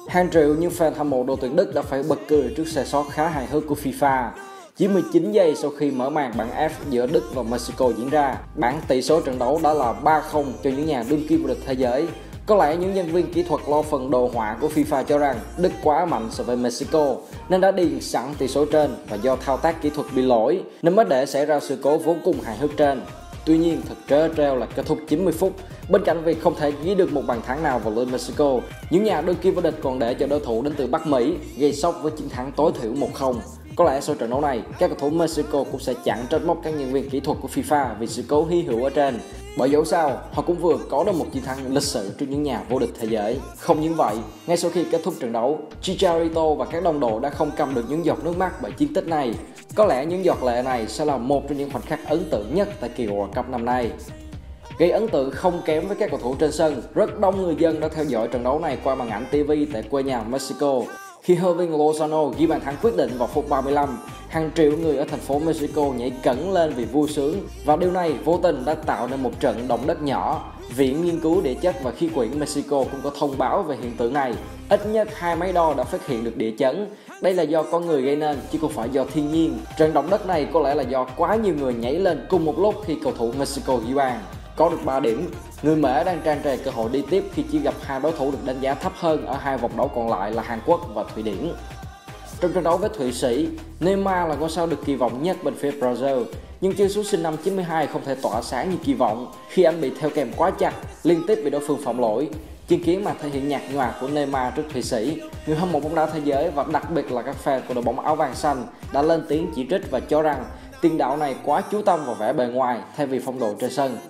Hàng triệu những fan hâm mộ đội tuyển Đức đã phải bật cười trước sai sót khá hài hước của FIFA. Chỉ 19 giây sau khi mở màn bảng F giữa Đức và Mexico diễn ra, bảng tỷ số trận đấu đã là 3-0 cho những nhà đương kim vô địch thế giới. Có lẽ những nhân viên kỹ thuật lo phần đồ họa của FIFA cho rằng Đức quá mạnh so với Mexico nên đã điền sẵn tỷ số trên, và do thao tác kỹ thuật bị lỗi nên mới để xảy ra sự cố vô cùng hài hước trên. Tuy nhiên, thật trớ trêu là kết thúc 90 phút, bên cạnh việc không thể ghi được một bàn thắng nào vào lưới Mexico, những nhà đương kim vô địch còn để cho đối thủ đến từ Bắc Mỹ gây sốc với chiến thắng tối thiểu 1-0. Có lẽ sau trận đấu này, các cầu thủ Mexico cũng sẽ chẳng trách móc các nhân viên kỹ thuật của FIFA vì sự cố hy hữu ở trên. Bởi dẫu sao, họ cũng vừa có được một chiến thắng lịch sử trước những nhà vô địch thế giới. Không những vậy, ngay sau khi kết thúc trận đấu, Chicharito và các đồng đội đã không cầm được những giọt nước mắt bởi chiến tích này. Có lẽ những giọt lệ này sẽ là một trong những khoảnh khắc ấn tượng nhất tại kỳ World Cup năm nay. Gây ấn tượng không kém với các cầu thủ trên sân, rất đông người dân đã theo dõi trận đấu này qua màn ảnh TV tại quê nhà Mexico. Khi Hirving Lozano ghi bàn thắng quyết định vào phút 35, hàng triệu người ở thành phố Mexico nhảy cẫng lên vì vui sướng, và điều này vô tình đã tạo nên một trận động đất nhỏ. Viện Nghiên cứu địa chất và khí quyển Mexico cũng có thông báo về hiện tượng này. Ít nhất 2 máy đo đã phát hiện được địa chấn. Đây là do con người gây nên chứ không phải do thiên nhiên. Trận động đất này có lẽ là do quá nhiều người nhảy lên cùng một lúc khi cầu thủ Mexico ghi bàn. Có được 3 điểm, người Mễ đang tràn trề cơ hội đi tiếp khi chỉ gặp hai đối thủ được đánh giá thấp hơn ở hai vòng đấu còn lại là Hàn Quốc và Thụy Điển. Trong trận đấu với Thụy Sĩ, Neymar là ngôi sao được kỳ vọng nhất bên phía Brazil, nhưng chân sút sinh năm 92 không thể tỏa sáng như kỳ vọng khi anh bị theo kèm quá chặt, liên tiếp bị đối phương phạm lỗi. Chứng kiến màn thể hiện nhạt nhòa của Neymar trước Thụy Sĩ, người hâm mộ bóng đá thế giới và đặc biệt là các fan của đội bóng áo vàng xanh đã lên tiếng chỉ trích và cho rằng tiền đạo này quá chú tâm vào vẻ bề ngoài thay vì phong độ trên sân.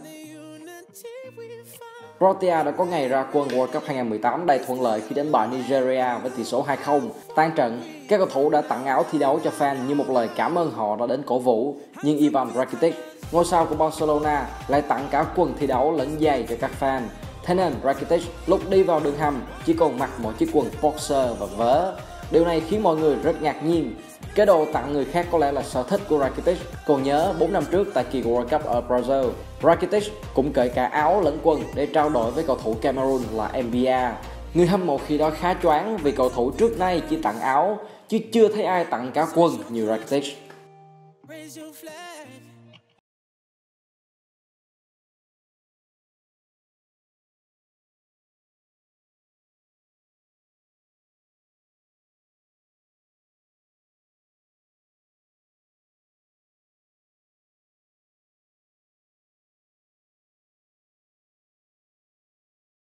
Croatia đã có ngày ra quân World Cup 2018 đầy thuận lợi khi đánh bại Nigeria với tỷ số 2-0. Tan trận, các cầu thủ đã tặng áo thi đấu cho fan như một lời cảm ơn họ đã đến cổ vũ. Nhưng Ivan Rakitic, ngôi sao của Barcelona, lại tặng cả quần thi đấu lẫn giày cho các fan. Thế nên Rakitic lúc đi vào đường hầm chỉ còn mặc một chiếc quần boxer và vớ. Điều này khiến mọi người rất ngạc nhiên. Cái đồ tặng người khác có lẽ là sở thích của Rakitic. Còn nhớ 4 năm trước tại kỳ World Cup ở Brazil, Rakitic cũng cởi cả áo lẫn quần để trao đổi với cầu thủ Cameroon là Mbia. Người hâm mộ khi đó khá choáng vì cầu thủ trước nay chỉ tặng áo chứ chưa thấy ai tặng cả quần như Rakitic.